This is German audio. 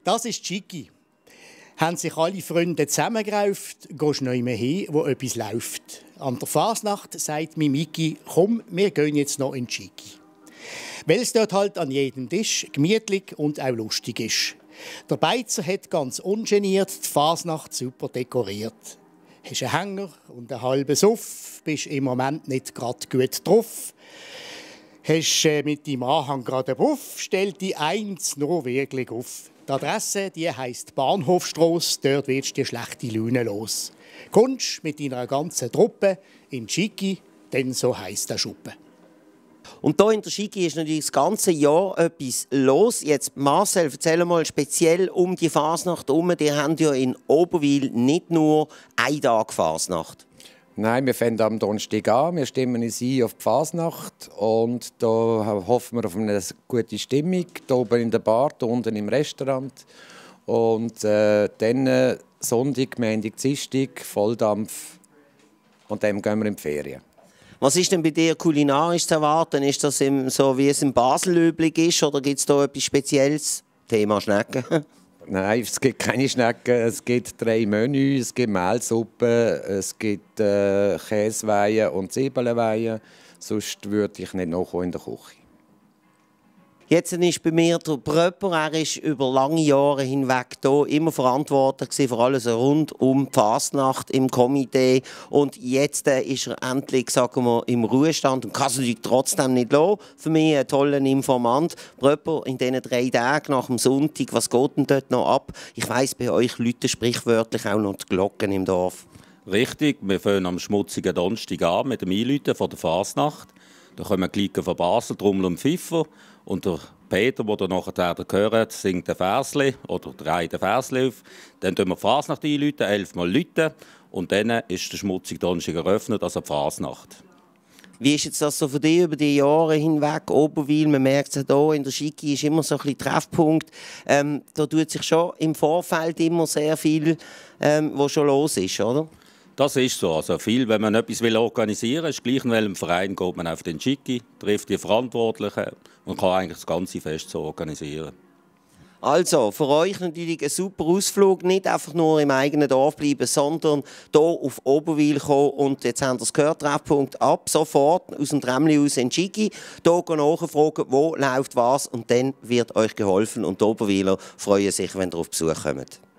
Das ist Chigi. Haben sich alle Freunde zusammengerauft, gehst du nicht mehr hin, wo etwas läuft. An der Fasnacht sagt mi Miki, komm, wir gehen jetzt noch in Chigi. Weil es dort halt an jedem Tisch gemütlich und auch lustig ist. Der Beizer hat ganz ungeniert die Fasnacht super dekoriert. Hast einen Hänger und einen halben Suff, bist im Moment nicht gerade gut drauf. Hast mit deinem Anhang gerade einen Buff, stell die eins nur wirklich auf. Die Adresse die heisst Bahnhofstrasse, dort wirst du die schlechte Laune los. Kommst mit deiner ganzen Truppe in Chigi, denn so heisst der Schuppen. Und hier in der Chigi ist natürlich das ganze Jahr etwas los. Jetzt, Marcel, erzähl mal speziell um die Fasnacht herum. Die haben ja in Oberwil nicht nur einen Tag Fasnacht. Nein, wir fangen am Donnerstag an. Wir stimmen uns ein auf die Fasnacht. Und da hoffen wir auf eine gute Stimmung. Hier oben in der Bar, hier unten im Restaurant. Und dann Sonntag, Montag, Dienstag, Volldampf. Und dann gehen wir in die Ferien. Was ist denn bei dir kulinarisch zu erwarten? Ist das so, wie es in Basel üblich ist? Oder gibt es da etwas Spezielles? Thema Schnecken? Nein, es gibt keine Schnecken. Es gibt 3 Menüs. Es gibt Mehlsuppe, es gibt Käseweihe und Zwiebelweihe. Sonst würde ich nicht nachkommen in der Küche. Jetzt ist bei mir der Bröpper. Er ist über lange Jahre hinweg hier immer verantwortlich für alles rund um die Fasnacht im Komitee. Und jetzt ist er endlich, sagen wir, im Ruhestand und kann es natürlich trotzdem nicht lassen. Für mich ein toller Informant. Bröpper, in diesen 3 Tagen nach dem Sonntag, was geht denn dort noch ab? Ich weiss, bei euch läuten sprichwörtlich auch noch die Glocken im Dorf. Richtig, wir fangen am schmutzigen Donnerstag an mit dem Einläuten von der Fasnacht. Da kommen die Leute von Basel, Trommel und Pfiffer. Und der Peter, der nachher gehört, singt ein Versli oder trägt ein Versli auf. Dann läuten wir die Fasnacht einläuten, 11 Mal läuten. Und dann ist der schmutzige Donnerstag eröffnet, also die Fasnacht. Wie ist jetzt das so für dich über die Jahre hinweg? Oberwil, man merkt es hier in der Chigi, ist immer so ein bisschen Treffpunkt. Da tut sich schon im Vorfeld immer sehr viel, was schon los ist, oder? Das ist so. Also viel, wenn man etwas organisieren will, ist gleich in welchem Verein geht man auf den Chigi, trifft die Verantwortlichen und kann eigentlich das ganze Fest so organisieren. Also, für euch natürlich ein super Ausflug. Nicht einfach nur im eigenen Dorf bleiben, sondern hier auf Oberwil kommen. Und jetzt haben wir das gehört, Treffpunkt ab sofort aus dem Tramli aus in Chigi. Hier nachfragen, wo läuft was und dann wird euch geholfen. Und die Oberwiler freuen sich, wenn ihr auf Besuch kommt.